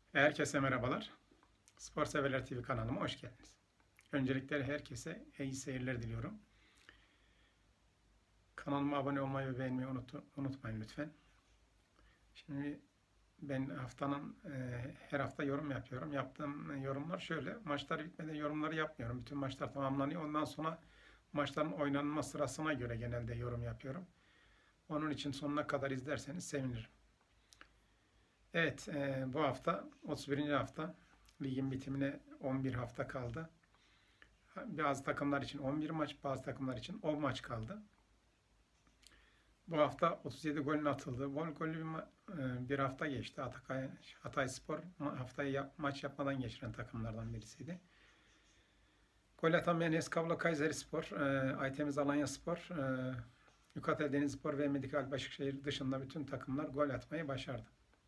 Herkese merhabalar. Spor Severler TV kanalıma hoş geldiniz. Öncelikle herkese iyi seyirler diliyorum. Kanalıma abone olmayı ve beğenmeyi unutmayın lütfen. Şimdi ben her hafta yorum yapıyorum. Yaptığım yorumlar şöyle. Maçlar bitmeden yorumları yapmıyorum. Bütün maçlar tamamlanıyor. Ondan sonra maçların oynanma sırasına göre genelde yorum yapıyorum. Onun için sonuna kadar izlerseniz sevinirim. Evet, bu hafta 31. hafta. Ligin bitimine 11 hafta kaldı. Bazı takımlar için 11 maç, bazı takımlar için 10 maç kaldı. Bu hafta 37 golün atıldığı, bol gollü bir hafta geçti. Hatayspor haftayı maç yapmadan geçiren takımlardan birisiydi. Gol atamayan Eskablo Kayserispor, Aytemiz Alanyaspor, Yukatel Denizspor ve Medikal Başakşehir dışında bütün takımlar gol atmayı başardı.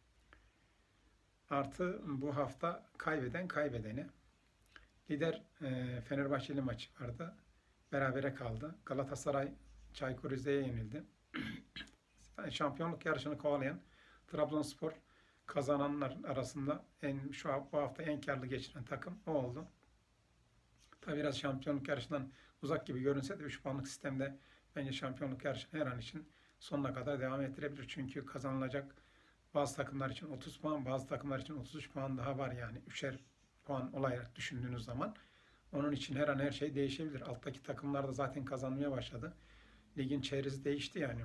Artı bu hafta kaybeden kaybedeni. Lider Fenerbahçeli maçı vardı. Berabere kaldı. Galatasaray Çaykur Rize'ye yenildi. Şampiyonluk yarışını kovalayan Trabzonspor kazananlar arasında bu hafta en karlı geçiren takım o oldu. Tabi biraz şampiyonluk yarışından uzak gibi görünse de 3 puanlık sistemde bence şampiyonluk yarışını her an için sonuna kadar devam ettirebilir. Çünkü kazanılacak bazı takımlar için 30 puan, bazı takımlar için 33 puan daha var yani. 3'er puan olarak düşündüğünüz zaman. Onun için her an her şey değişebilir. Alttaki takımlar da zaten kazanmaya başladı. Ligin çevresi değişti yani.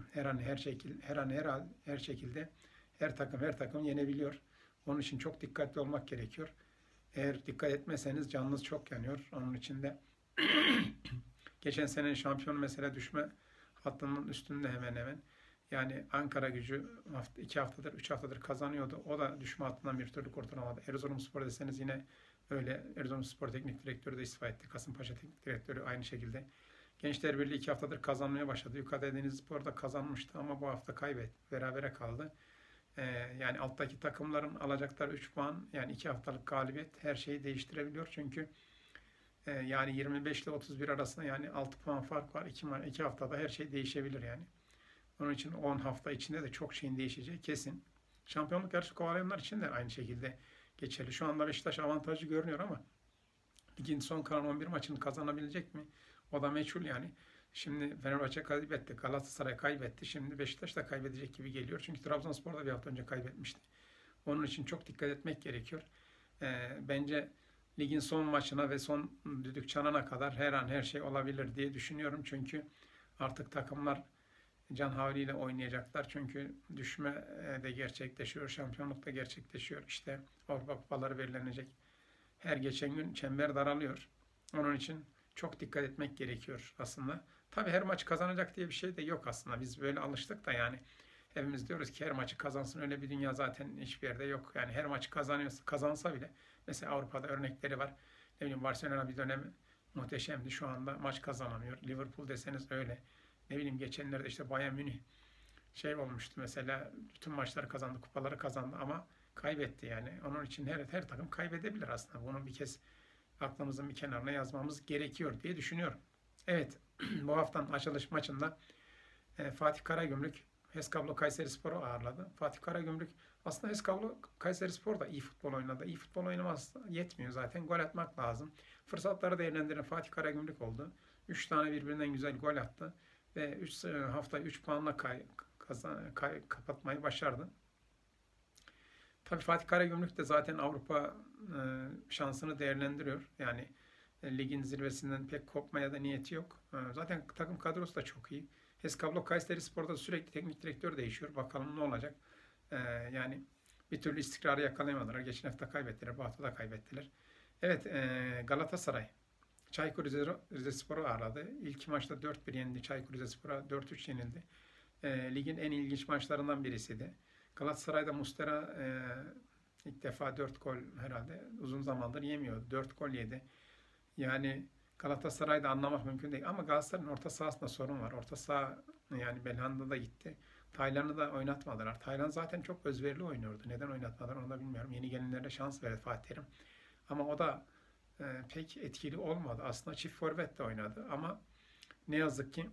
Her şekilde her takım yenebiliyor. Onun için çok dikkatli olmak gerekiyor. Eğer dikkat etmezseniz canınız çok yanıyor. Onun için de geçen senenin şampiyonu mesela düşme hattının üstünde hemen hemen. Yani Ankaragücü 3 haftadır kazanıyordu. O da düşme hattından bir türlü kurtulamadı. Erzurumspor deseniz yine öyle. Erzurumspor Teknik Direktörü de istifa etti. Kasımpaşa Teknik Direktörü aynı şekilde. Gençler Birliği 2 haftadır kazanmaya başladı. Yukarıda Denizlispor da kazanmıştı ama bu hafta kaybetti. Berabere kaldı. Yani alttaki takımların alacakları 3 puan, yani 2 haftalık galibiyet her şeyi değiştirebiliyor. Çünkü yani 25 ile 31 arasında yani 6 puan fark var. 2 haftada her şey değişebilir yani. Onun için 10 hafta içinde de çok şeyin değişeceği kesin. Şampiyonluk yarışı kovalayanlar için de aynı şekilde geçerli. Şu anda Beşiktaş avantajlı görünüyor ama ligin son kalan 11 maçını kazanabilecek mi? O da meçhul yani. Şimdi Fenerbahçe kaybetti, Galatasaray kaybetti. Şimdi Beşiktaş da kaybedecek gibi geliyor. Çünkü Trabzonspor da bir hafta önce kaybetmişti. Onun için çok dikkat etmek gerekiyor. Bence ligin son maçına ve son düdük çalana kadar her an her şey olabilir diye düşünüyorum. Çünkü artık takımlar can havliyle oynayacaklar. Çünkü düşme de gerçekleşiyor, şampiyonluk da gerçekleşiyor. İşte Avrupa kupaları belirlenecek. Her geçen gün çember daralıyor. Onun için çok dikkat etmek gerekiyor aslında. Tabii her maç kazanacak diye bir şey de yok aslında. Biz böyle alıştık da yani. Hepimiz diyoruz ki her maçı kazansın. Öyle bir dünya zaten hiçbir yerde yok. Yani her maçı kazansa bile. Mesela Avrupa'da örnekleri var. Ne bileyim Barcelona bir dönem muhteşemdi. Şu anda maç kazanamıyor. Liverpool deseniz öyle. Ne bileyim geçenlerde işte Bayern Münih olmuştu mesela. Bütün maçları kazandı, kupaları kazandı ama kaybetti yani. Onun için her takım kaybedebilir aslında. Bunu bir kez aklımızın bir kenarına yazmamız gerekiyor diye düşünüyorum. Evet, bu haftanın açılış maçında Fatih Karagümrük HES Kayserispor'u ağırladı. Fatih Karagümrük aslında HES Kayserispor da iyi futbol oynadı. İyi futbol oynaması yetmiyor zaten. Gol atmak lazım. Fırsatları değerlendiren Fatih Karagümrük oldu. 3 tane birbirinden güzel gol attı. Ve 3 haftayı 3 puanla kapatmayı başardı. Tabii Fatih Karagümrük de zaten Avrupa şansını değerlendiriyor. Yani ligin zirvesinden pek kopmaya da niyeti yok. Zaten takım kadrosu da çok iyi. HES Kayserispor'da sürekli teknik direktör değişiyor. Bakalım ne olacak. Yani bir türlü istikrarı yakalayamadılar. Geçen hafta kaybettiler, bu hafta da kaybettiler. Evet, Galatasaray Çaykur Rizespor'u ağırladı. İlk maçta 4-1 yendi. Çaykur Rizespor'a 4-3 yenildi. Ligin en ilginç maçlarından birisiydi. Galatasaray'da Muslera ilk defa 4 gol herhalde uzun zamandır yemiyordu. 4 gol yedi. Yani Galatasaray'da anlamak mümkün değil. Ama Galatasaray'ın orta sahasında sorun var. Orta saha yani Belhanda da gitti. Taylan'ı da oynatmadılar. Taylan zaten çok özverili oynuyordu. Neden oynatmadılar onu da bilmiyorum. Yeni gelenlere şans verdi Fatih Terim. Ama o da pek etkili olmadı. Aslında çift forvet de oynadı. Ama ne yazık ki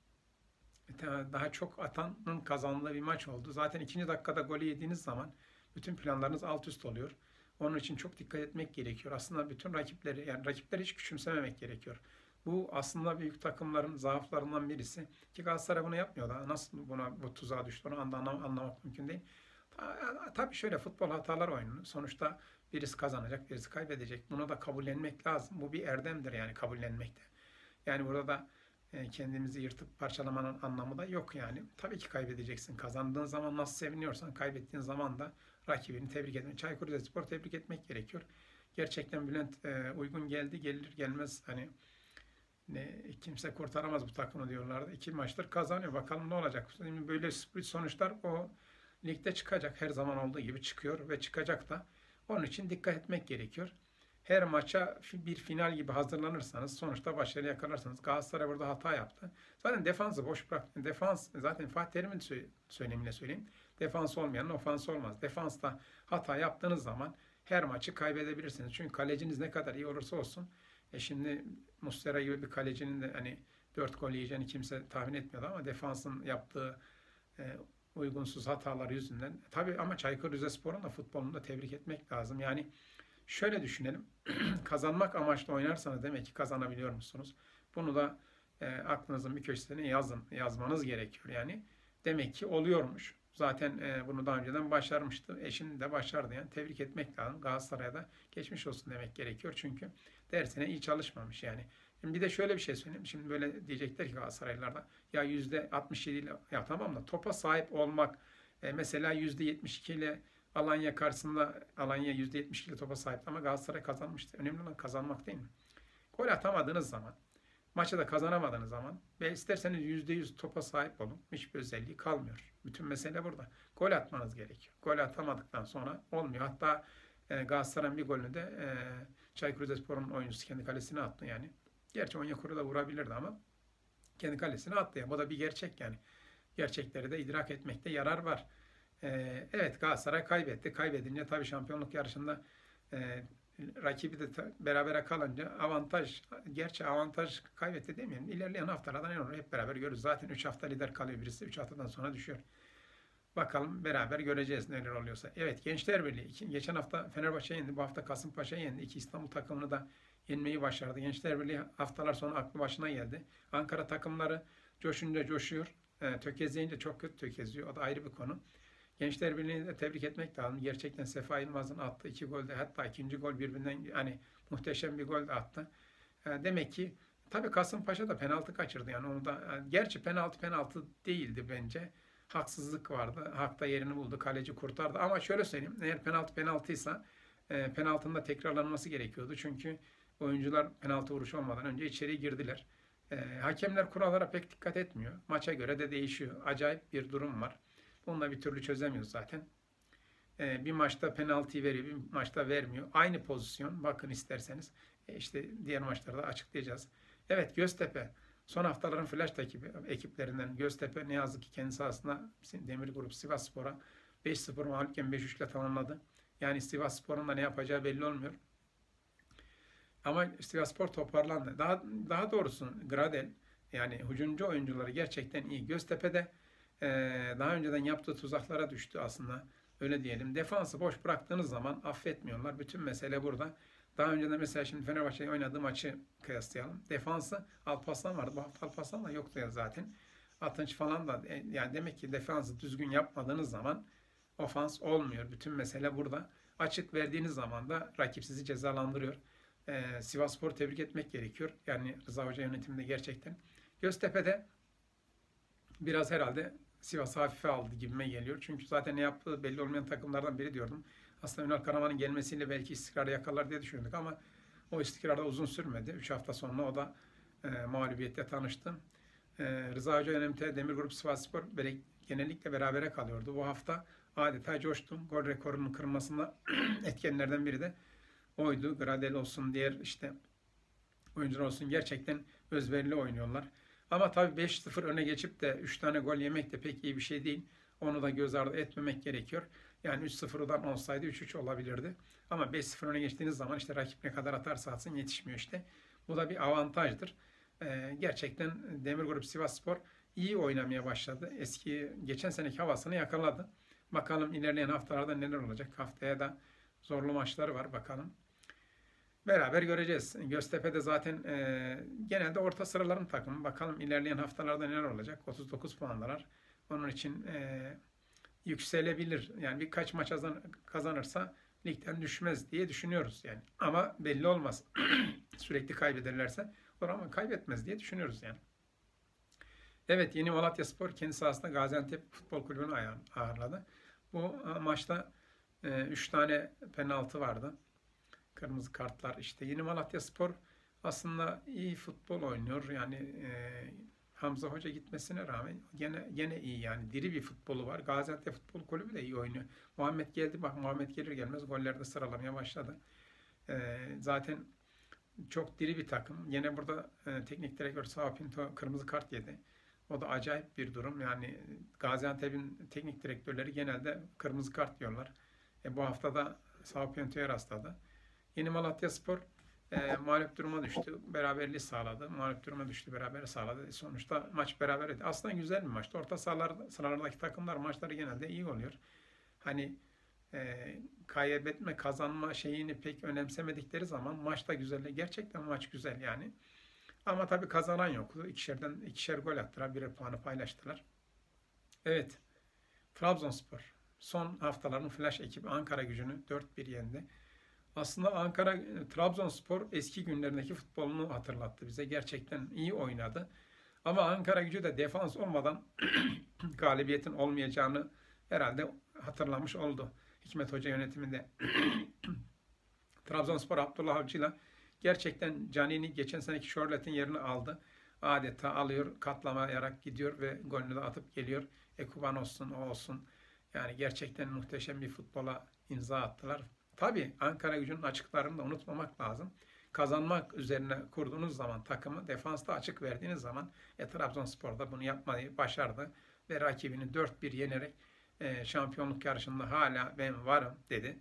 daha çok atanın kazandığı bir maç oldu. Zaten ikinci dakikada golü yediğiniz zaman bütün planlarınız alt üst oluyor. Onun için çok dikkat etmek gerekiyor. Aslında bütün rakipleri, yani rakipleri hiç küçümsememek gerekiyor. Bu aslında büyük takımların zaaflarından birisi. Ki Galatasaray bunu yapmıyor da nasıl bu tuzağa düştü onu anlamak mümkün değil. Tabii şöyle futbol hatalar oyunu. Sonuçta birisi kazanacak, birisi kaybedecek. Bunu da kabullenmek lazım. Bu bir erdemdir yani kabullenmekte. Yani burada da kendimizi yırtıp parçalamanın anlamı da yok yani. Tabii ki kaybedeceksin. Kazandığın zaman nasıl seviniyorsan kaybettiğin zaman da rakibini tebrik etmek. Çaykur Rizespor tebrik etmek gerekiyor. Gerçekten Bülent uygun geldi. Gelir gelmez hani kimse kurtaramaz bu takımı diyorlardı. 2 maçtır kazanıyor. Bakalım ne olacak. Şimdi böyle sürpriz sonuçlar o ligde çıkacak. Her zaman olduğu gibi çıkıyor ve çıkacak da. Onun için dikkat etmek gerekiyor. Her maça bir final gibi hazırlanırsanız sonuçta başarı yakalarsanız. Galatasaray burada hata yaptı. Zaten defansı boş bıraktı. Defans zaten Fatih Terim'in söylemiyle söyleyeyim. Defans olmayanın ofansı olmaz. Defansta hata yaptığınız zaman her maçı kaybedebilirsiniz. Çünkü kaleciniz ne kadar iyi olursa olsun. Şimdi Muslera gibi bir kalecinin de hani 4 gol yiyeceğini kimse tahmin etmiyordu ama defansın yaptığı uygunsuz hatalar yüzünden. Tabii ama Çaykur Rizespor'un da futbolunu da tebrik etmek lazım. Yani şöyle düşünelim. Kazanmak amaçlı oynarsanız demek ki kazanabiliyor musunuz? Bunu da aklınızın bir köşesine yazmanız gerekiyor. Yani demek ki oluyormuş. Zaten bunu daha önceden başarmıştı. Şimdi de başardı. Yani tebrik etmek lazım. Galatasaray'a da geçmiş olsun demek gerekiyor. Çünkü dersine iyi çalışmamış yani. Şimdi bir de şöyle bir şey söyleyeyim. Şimdi böyle diyecekler ki Galatasaraylılar da ya %67 ile ya tamam da topa sahip olmak mesela %72 ile Alanya karşısında Alanya %72 ile topa sahipti ama Galatasaray kazanmıştı. Önemli olan kazanmak değil mi? Gol atamadığınız zaman, maçı da kazanamadığınız zaman ve isterseniz %100 topa sahip olun. Hiçbir özelliği kalmıyor. Bütün mesele burada. Gol atmanız gerekiyor. Gol atamadıktan sonra olmuyor. Hatta Galatasaray'ın bir golünü de Çaykur Rizespor'un oyuncusu kendi kalesine attı yani. Gerçi Onyekuru da vurabilirdi ama kendi kalesine attı. Yani. Bu da bir gerçek yani. Gerçekleri de idrak etmekte yarar var. Evet Galatasaray kaybetti. Kaybedince tabii şampiyonluk yarışında rakibi de berabere kalınca avantaj, gerçi avantaj kaybetti demeyelim. İlerleyen haftalardan ne olur hep beraber görürüz. Zaten 3 hafta lider kalıyor birisi. 3 haftadan sonra düşüyor. Bakalım beraber göreceğiz neler oluyorsa. Evet Gençler Birliği. Geçen hafta Fenerbahçe yendi. Bu hafta Kasımpaşa yendi. 2 İstanbul takımını da yenmeyi başardı. Gençler Birliği haftalar sonra aklı başına geldi. Ankara takımları coşunca coşuyor. Tökezleyince çok kötü tökezliyor. O da ayrı bir konu. Gençler Birliği'ni de tebrik etmek lazım. Gerçekten Sefa Yılmaz'ın attığı 2 golde hatta ikinci gol birbirinden hani muhteşem bir gol de attı. Demek ki tabii Kasımpaşa da penaltı kaçırdı. Yani onu da gerçi penaltı değildi bence. Haksızlık vardı. Hak da yerini buldu. Kaleci kurtardı. Ama şöyle söyleyeyim. Eğer penaltıysa penaltının da tekrarlanması gerekiyordu. Çünkü oyuncular penaltı vuruşu olmadan önce içeriye girdiler. Hakemler kurallara pek dikkat etmiyor. Maça göre de değişiyor. Acayip bir durum var. Bunu da bir türlü çözemiyoruz zaten. Bir maçta penaltı veriyor, bir maçta vermiyor. Aynı pozisyon. Bakın isterseniz. İşte diğer maçlarda açıklayacağız. Evet Göztepe. Son haftaların flash ekiplerinden Göztepe ne yazık ki kendi sahasında Demir Grup Sivasspor'a 5-0 mağlupken 5-3 ile tamamladı. Yani Sivasspor'un da ne yapacağı belli olmuyor. Ama Sivasspor toparlandı. Daha doğrusu Gradel yani hücumcu oyuncuları gerçekten iyi. Göztepe'de daha önceden yaptığı tuzaklara düştü aslında. Öyle diyelim. Defansı boş bıraktığınız zaman affetmiyorlar. Bütün mesele burada. Daha önceden mesela şimdi Fenerbahçe'nin oynadığı maçı kıyaslayalım. Defansı Alparslan vardı. Bu hafta Alparslan da yoktu ya zaten. Atınç falan da yani demek ki defansı düzgün yapmadığınız zaman ofans olmuyor. Bütün mesele burada. Açık verdiğiniz zaman da rakip sizi cezalandırıyor. Sivasspor'u tebrik etmek gerekiyor. Yani Rıza Hoca yönetiminde gerçekten. Göztepe'de biraz herhalde Sivas'ı hafife aldı gibime geliyor. Çünkü zaten ne yaptığı belli olmayan takımlardan biri diyordum. Aslında Ünal Karaman'ın gelmesiyle belki istikrarı yakalar diye düşündük ama o istikrar da uzun sürmedi. 3 hafta sonra o da mağlubiyetle tanıştı. Rıza Hoca yönetiminde Demir Grup Sivasspor genellikle berabere kalıyordu. Bu hafta adeta coştu. Gol rekorunun kırılmasında etkenlerden biri de oydu. Gradel olsun, diğer işte oyuncular olsun gerçekten özverili oynuyorlar. Ama tabii 5-0 öne geçip de 3 tane gol yemek de pek iyi bir şey değil. Onu da göz ardı etmemek gerekiyor. Yani 3-0'dan olsaydı 3-3 olabilirdi. Ama 5-0 öne geçtiğiniz zaman işte rakip ne kadar atarsa atsın yetişmiyor işte. Bu da bir avantajdır. Gerçekten Demir Grup Sivasspor iyi oynamaya başladı. Geçen seneki havasını yakaladı. Bakalım ilerleyen haftalarda neler olacak. Haftaya da Zorlu maçları var bakalım. Beraber göreceğiz. Göztepe de zaten genelde orta sıraların takımı. Bakalım ilerleyen haftalarda neler olacak. 39 puandalar. Onun için yükselebilir. Yani birkaç maç kazanırsa ligden düşmez diye düşünüyoruz yani. Ama belli olmaz. Sürekli kaybederlerse olur ama kaybetmez diye düşünüyoruz yani. Evet, Yeni Malatyaspor kendi sahasında Gaziantep Futbol Kulübü'nü ağırladı. Bu maçta 3 tane penaltı vardı. Kırmızı kartlar işte. Yeni Malatyaspor aslında iyi futbol oynuyor. Yani Hamza Hoca gitmesine rağmen gene iyi yani. Diri bir futbolu var. Gaziantep Futbol Kulübü de iyi oynuyor. Muhammed geldi. Bak Muhammed gelir gelmez gollerde sıralamaya başladı. Zaten çok diri bir takım. Yine burada teknik direktör Sao Pinto kırmızı kart yedi. O da acayip bir durum. Yani Gaziantep'in teknik direktörleri genelde kırmızı kart diyorlar. Bu hafta da Sao Pinto'ya rastladı. Yeni Malatyaspor mağlup duruma düştü. Beraberliği sağladı. Mağlup duruma düştü. Berabere sağladı. Sonuçta maç beraberdi. Aslında güzel bir maçtı. Orta sıralardaki takımlar maçları genelde iyi oluyor. Hani kaybetme, kazanma şeyini pek önemsemedikleri zaman maçta güzel. Gerçekten maç güzel yani. Ama tabii kazanan yoktu. İkişer gol attılar. Birer puanı paylaştılar. Evet. Trabzonspor. Son haftaların flash ekibi Ankaragücü'nü 4-1 yendi. Aslında Trabzonspor eski günlerindeki futbolunu hatırlattı bize. Gerçekten iyi oynadı. Ama Ankaragücü de defans olmadan galibiyetin olmayacağını herhalde hatırlamış oldu. Hikmet Hoca yönetiminde. Trabzonspor Abdullah Avcı'yla gerçekten Canini geçen seneki Şorlet'in yerini aldı. Adeta alıyor, katlamayarak gidiyor ve golünü de atıp geliyor. Ekuban olsun, o olsun. Yani gerçekten muhteşem bir futbola imza attılar. Tabii Ankaragücü'nün açıklarını da unutmamak lazım. Kazanmak üzerine kurduğunuz zaman takımı defansta açık verdiğiniz zaman Trabzonspor da bunu yapmayı başardı. Ve rakibini 4-1 yenerek şampiyonluk yarışında hala ben varım dedi.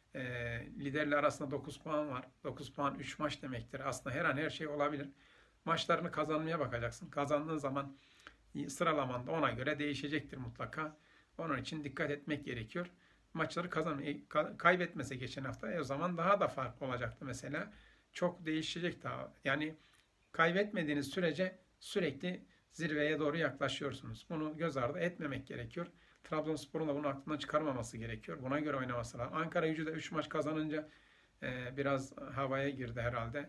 Liderle arasında 9 puan var. 9 puan 3 maç demektir. Aslında her an her şey olabilir. Maçlarını kazanmaya bakacaksın. Kazandığın zaman sıralaman da ona göre değişecektir mutlaka. Onun için dikkat etmek gerekiyor. Maçları kaybetmese geçen hafta o zaman daha da farklı olacaktı mesela. Çok değişecek daha. Yani kaybetmediğiniz sürece sürekli zirveye doğru yaklaşıyorsunuz. Bunu göz ardı etmemek gerekiyor. Trabzonspor'un da bunu aklından çıkarmaması gerekiyor. Buna göre oynaması lazım. Ankaragücü de 3 maç kazanınca biraz havaya girdi herhalde.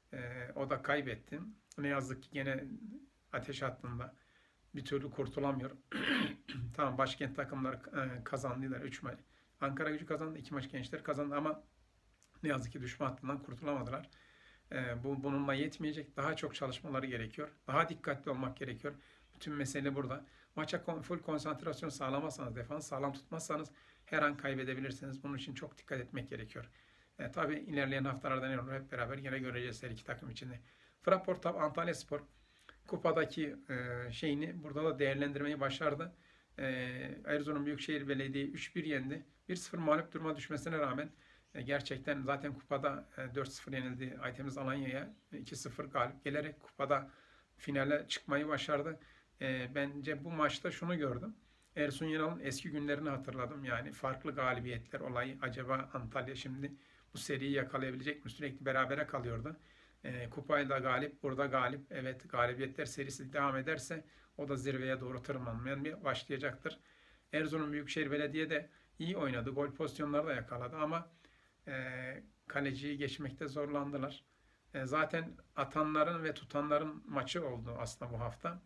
O da kaybetti. Ne yazık ki gene ateş hattında bir türlü kurtulamıyor. Tamam, başkent takımları kazandılar 3 maç. Ankaragücü kazandı, 2 maç Gençler kazandı ama ne yazık ki düşme hattından kurtulamadılar. Bununla yetmeyecek. Daha çok çalışmaları gerekiyor. Daha dikkatli olmak gerekiyor. Bütün mesele burada. Maça full konsantrasyon sağlamazsanız, defans sağlam tutmazsanız her an kaybedebilirsiniz. Bunun için çok dikkat etmek gerekiyor. Tabii ilerleyen haftalarda ne olur hep beraber yine göreceğiz her iki takım içinde. Fraport Antalyaspor kupadaki şeyini burada da değerlendirmeyi başardı. Erzurum Büyükşehir Belediye 3-1 yendi. 1-0 mağlup duruma düşmesine rağmen gerçekten zaten kupada 4-0 yenildi Aytemiz Alanya'ya. 2-0 galip gelerek kupada finale çıkmayı başardı. Bence bu maçta şunu gördüm. Ersun Yanal'ın eski günlerini hatırladım. Yani farklı galibiyetler olayı. Acaba Antalya şimdi bu seriyi yakalayabilecek mi? Sürekli berabere kalıyordu. Kupayla galip, burada galip. Evet, galibiyetler serisi devam ederse o da zirveye doğru tırmanmaya başlayacaktır. Erzurum Büyükşehir Belediye de iyi oynadı. Gol pozisyonları da yakaladı ama kaleciyi geçmekte zorlandılar. Zaten atanların ve tutanların maçı oldu aslında bu hafta.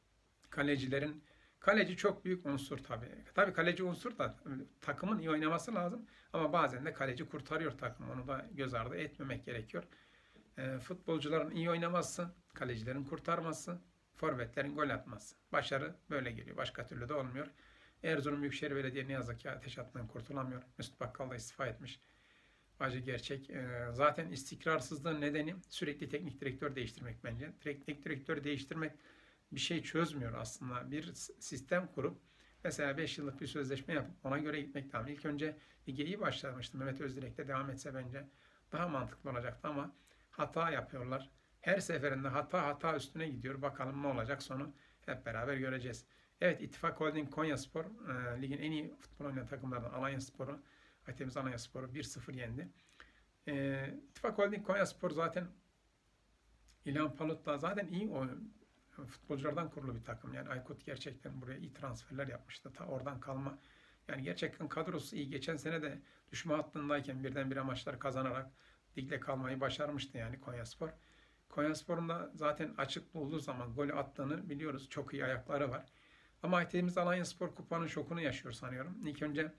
Kaleci çok büyük unsur tabii. Tabii kaleci unsur da takımın iyi oynaması lazım ama bazen de kaleci kurtarıyor takımı. Onu da göz ardı etmemek gerekiyor. Futbolcuların iyi oynaması, kalecilerin kurtarması, forvetlerin gol atması. Başarı böyle geliyor. Başka türlü de olmuyor. Erzurum Büyükşehir Belediye ne yazık ki ateş atmadan kurtulamıyor. Mesut Bakkal da istifa etmiş. Acı gerçek. Zaten istikrarsızlığın nedeni sürekli teknik direktör değiştirmek bence. Teknik direktör değiştirmek bir şey çözmüyor aslında. Bir sistem kurup mesela 5 yıllık bir sözleşme yapıp ona göre gitmek lazım. İlk önce lige iyi başlamıştı. Mehmet Özdirek'te devam etse bence daha mantıklı olacaktı ama hata yapıyorlar. Her seferinde hata üstüne gidiyor. Bakalım ne olacak sonu hep beraber göreceğiz. Evet, İttifak Holding Konyaspor ligin en iyi futbol oynayan takımlardan Alanyaspor'u Aytemiz Alanyaspor'u 1-0 yendi. İttifak Holding Konyaspor zaten İlhan Palut'la zaten iyi futbolculardan kurulu bir takım. Yani Aykut gerçekten buraya iyi transferler yapmıştı. Ta oradan kalma. Yani gerçekten kadrosu iyi. Geçen sene de düşme hattındayken birdenbire maçları kazanarak ligde kalmayı başarmıştı yani Konyaspor. Konyaspor'un da zaten açık olduğu zaman golü attığını biliyoruz. Çok iyi ayakları var. Ama Aytemiz Alanyaspor kupanın şokunu yaşıyor sanıyorum. İlk önce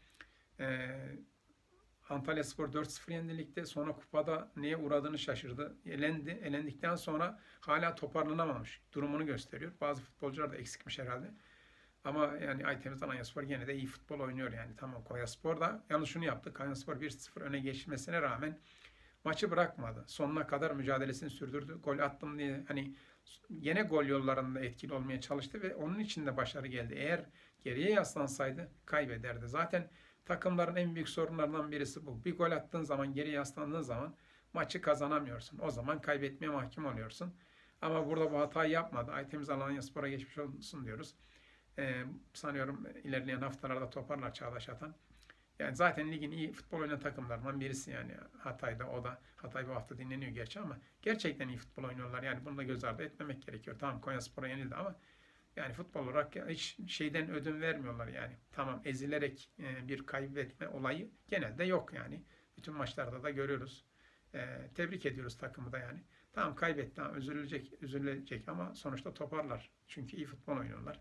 Antalyaspor 4-0 yendi ligde. Sonra kupada neye uğradığını şaşırdı. Elendi. Elendikten sonra hala toparlanamamış. Durumunu gösteriyor. Bazı futbolcular da eksikmiş herhalde. Ama yani Aytemiz Alanyaspor gene de iyi futbol oynuyor yani. Tamam, Konyaspor da yalnız şunu yaptı. Konyaspor 1-0 öne geçmesine rağmen maçı bırakmadı. Sonuna kadar mücadelesini sürdürdü. Gol attım diye hani yine gol yollarında etkili olmaya çalıştı ve onun için de başarı geldi. Eğer geriye yaslansaydı kaybederdi. Zaten takımların en büyük sorunlarından birisi bu. Bir gol attığın zaman, geriye yaslandığın zaman maçı kazanamıyorsun. O zaman kaybetmeye mahkum oluyorsun. Ama burada bu hatayı yapmadı. Aytemiz Alanyaspor'a geçmiş olsun diyoruz. Sanıyorum ilerleyen haftalarda toparlar Çağdaş Atan. Yani zaten ligin iyi futbol oynayan takımlarından birisi yani Hatay'da, o da. Hatay bu hafta dinleniyor gerçi ama gerçekten iyi futbol oynuyorlar. Yani bunu da göz ardı etmemek gerekiyor. Tamam, Konyaspor'a yenildi ama yani futbol olarak hiç şeyden ödün vermiyorlar yani. Tamam, ezilerek bir kaybetme olayı genelde yok yani. Bütün maçlarda da görüyoruz. Tebrik ediyoruz takımı da yani. Tamam, kaybetti, tamam, üzülecek ama sonuçta toparlar. Çünkü iyi futbol oynuyorlar.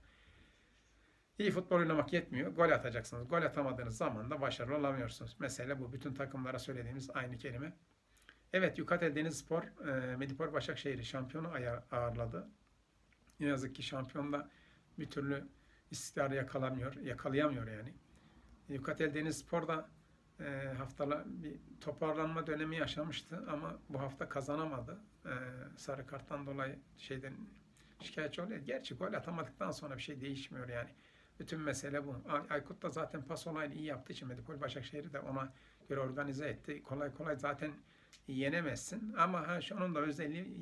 İyi futbol oynamak yetmiyor. Gol atacaksınız. Gol atamadığınız zaman da başarılı olamıyorsunuz. Mesela bu bütün takımlara söylediğimiz aynı kelime. Evet, Yukatel Denizspor, Medipol Başakşehir'i şampiyonu ağırladı. Ne yazık ki şampiyon da bir türlü istikrarı yakalayamıyor yani. Yukatel Denizspor da haftalar bir toparlanma dönemi yaşamıştı ama bu hafta kazanamadı. Sarı karttan dolayı şikayetçi oluyor. Gerçi gol atamadıktan sonra bir şey değişmiyor yani. Bütün mesele bu. Aykut da zaten pas olayını iyi yaptığı için Medipol Başakşehir'i de ona göre organize etti. Kolay kolay zaten yenemezsin. Ama onun da özelliği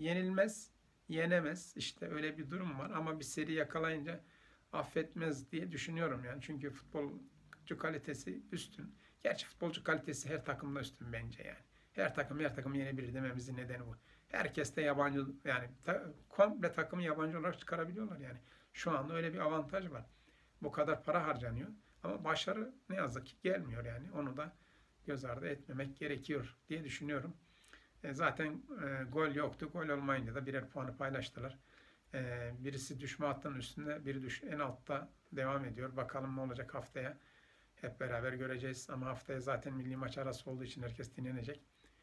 yenemez. İşte öyle bir durum var. Ama bir seri yakalayınca affetmez diye düşünüyorum yani. Çünkü futbolcu kalitesi üstün. Gerçi futbolcu kalitesi her takımda üstün bence yani. Her takım yenebilir dememizin nedeni bu. Herkes de yabancı yani komple takımı yabancı olarak çıkarabiliyorlar yani. Şu anda öyle bir avantaj var. Bu kadar para harcanıyor. Ama başarı ne yazık ki gelmiyor yani. Onu da göz ardı etmemek gerekiyor diye düşünüyorum. Zaten gol yoktu. Gol olmayınca da birer puanı paylaştılar. Birisi düşme hattının üstünde, biri en altta devam ediyor. Bakalım ne olacak haftaya. Hep beraber göreceğiz. Ama haftaya zaten milli maç arası olduğu için herkes dinlenecek.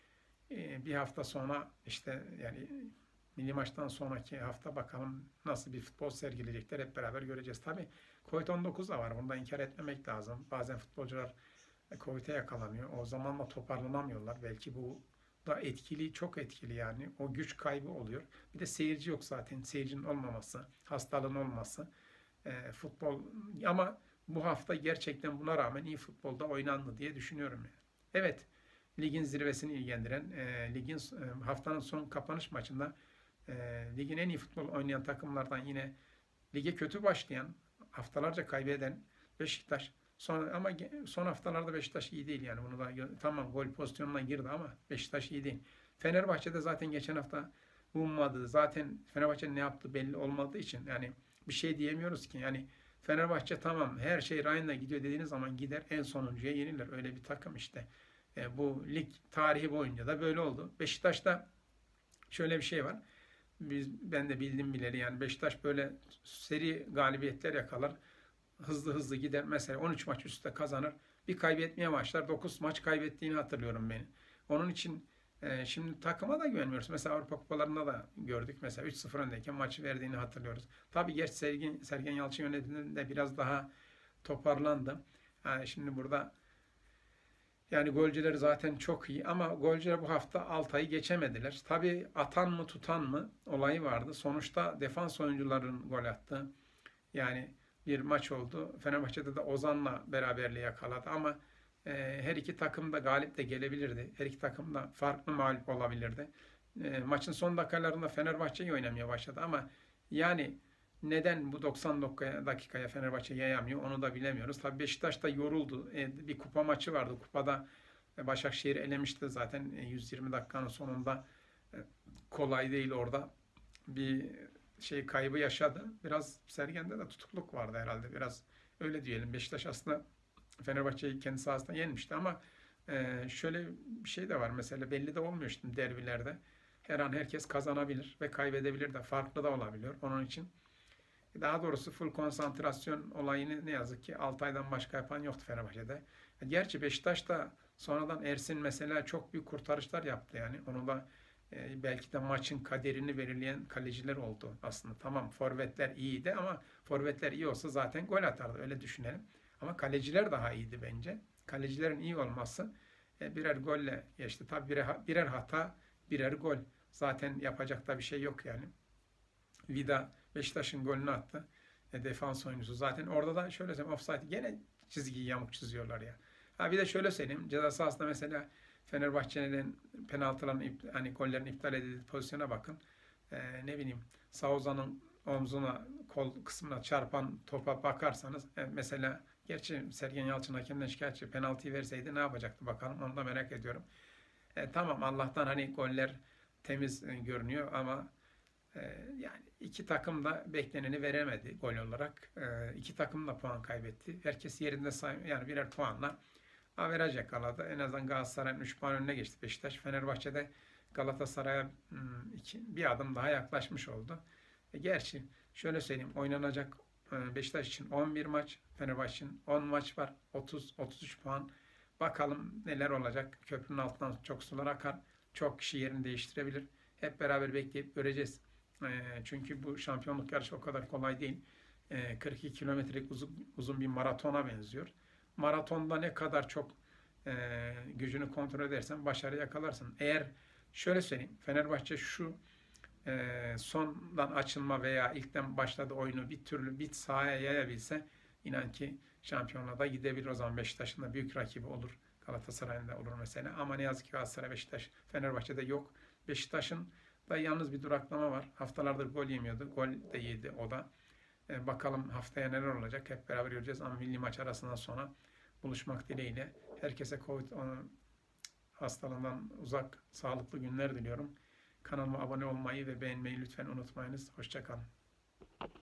Bir hafta sonra işte yani milli maçtan sonraki hafta bakalım nasıl bir futbol sergileyecekler, hep beraber göreceğiz. Tabii Covid-19 da var. Bunu da inkar etmemek lazım. Bazen futbolcular Covid'e yakalanıyor. O zamanla toparlanamıyorlar. Belki bu da etkili, çok etkili yani. O güç kaybı oluyor. Bir de seyirci yok zaten. Seyircinin olmaması, hastalığın olması. Futbol ama bu hafta gerçekten buna rağmen iyi futbolda oynandı diye düşünüyorum yani. Evet, ligin zirvesini ilgilendiren, haftanın son kapanış maçında ligin en iyi futbol oynayan takımlardan yine lige kötü başlayan, haftalarca kaybeden Beşiktaş. Ama son haftalarda Beşiktaş iyi değil yani. Bunu da tamam, gol pozisyonuna girdi ama Beşiktaş iyi değil. Fenerbahçe'de zaten geçen hafta ummadı. Zaten Fenerbahçe'nin ne yaptığı belli olmadığı için yani bir şey diyemiyoruz ki. Yani Fenerbahçe tamam her şey rayında gidiyor dediğiniz zaman gider en sonuncuya yenilir. Öyle bir takım işte. Bu lig tarihi boyunca da böyle oldu. Beşiktaş'ta şöyle bir şey var. Ben de bildim bileli yani Beşiktaş böyle seri galibiyetler yakalar. Hızlı gider. Mesela 13 maç üstte kazanır. Bir kaybetmeye başlar. 9 maç kaybettiğini hatırlıyorum beni. Onun için şimdi takıma da güvenmiyoruz. Mesela Avrupa Kupalarında da gördük. Mesela 3-0 öndeyken maçı verdiğini hatırlıyoruz. Tabii geç Sergen Yalçın yönetiminde biraz daha toparlandı. Yani şimdi burada yani golcüleri zaten çok iyi ama golcüler bu hafta Altay'ı geçemediler. Tabii atan mı tutan mı olayı vardı. Sonuçta defans oyuncuların gol attı. Yani bir maç oldu. Fenerbahçe'de de Ozan'la beraberliği yakaladı ama her iki takım da galip de gelebilirdi. Her iki takım da farklı mağlup olabilirdi. Maçın son dakikalarında Fenerbahçe'yi oynamaya başladı ama yani neden bu 90 dakikaya Fenerbahçe yayamıyor onu da bilemiyoruz. Tabii Beşiktaş da yoruldu. Bir kupa maçı vardı. Kupada Başakşehir elemişti zaten 120 dakikanın sonunda. Kolay değil orada. Bir şey kaybı yaşadı. Biraz Sergen'de de tutukluk vardı herhalde. Biraz öyle diyelim. Beşiktaş aslında Fenerbahçe'yi kendi sahasında yenmişti ama şöyle bir şey de var. Mesela belli de olmuyor şimdi derbilerde. Her an herkes kazanabilir ve kaybedebilir de. Farklı da olabiliyor. Onun için daha doğrusu full konsantrasyon olayını ne yazık ki Altay'dan başka yapan yoktu Fenerbahçe'de. Gerçi Beşiktaş da sonradan Ersin mesela çok büyük kurtarışlar yaptı yani. Onu da belki de maçın kaderini belirleyen kaleciler oldu aslında. Tamam forvetler iyiydi ama forvetler iyi olsa zaten gol atardı öyle düşünelim. Ama kaleciler daha iyiydi bence. Kalecilerin iyi olması birer golle geçti. Tabii birer hata, birer gol. Zaten yapacak da bir şey yok yani. Vida Beşiktaş'ın golünü attı. Defans oyuncusu. Zaten orada da şöyle söyleyeyim offside gene çizgiyi yamuk çiziyorlar ya. Ha bir de şöyle söyleyeyim. Ceza sahasında mesela Fenerbahçe'nin penaltıların hani gollerin iptal edildiği pozisyona bakın. Ne bileyim Sauza'nın omzuna kol kısmına çarpan topa bakarsanız mesela gerçi Sergen Yalçın hakemden şikayetçi penaltıyı verseydi ne yapacaktı bakalım onu da merak ediyorum. Tamam Allah'tan hani goller temiz görünüyor ama yani iki takım da bekleneni veremedi gol olarak. İki takım da puan kaybetti. Herkes yerinde yani birer puanla averaj yakaladı. En azından Galatasaray'ın 3 puan önüne geçti Beşiktaş. Fenerbahçe'de Galatasaray'a bir adım daha yaklaşmış oldu. Gerçi şöyle söyleyeyim oynanacak Beşiktaş için 11 maç, Fenerbahçe'nin 10 maç var. 30-33 puan. Bakalım neler olacak. Köprünün altından çok sular akar. Çok kişi yerini değiştirebilir. Hep beraber bekleyip göreceğiz. Çünkü bu şampiyonluk yarışı o kadar kolay değil. 42 kilometrelik uzun bir maratona benziyor. Maratonda ne kadar çok gücünü kontrol edersen başarı yakalarsın. Eğer şöyle söyleyeyim, Fenerbahçe şu sondan açılma veya ilkten başladığı oyunu bir türlü bir sahaya yayabilse inan ki şampiyonluğa da gidebilir. O zaman Beşiktaş'ın da büyük rakibi olur. Galatasaray'ın da olur mesela. Ama ne yazık ki Galatasaray, Beşiktaş, Fenerbahçe'de yok. Beşiktaş'ın da yalnız bir duraklama var. Haftalardır gol yemiyordu. Gol de yedi o da. Bakalım haftaya neler olacak hep beraber göreceğiz. Ama milli maç arasından sonra buluşmak dileğiyle herkese Covid hastalığından uzak, sağlıklı günler diliyorum. Kanalıma abone olmayı ve beğenmeyi lütfen unutmayınız. Hoşça kalın.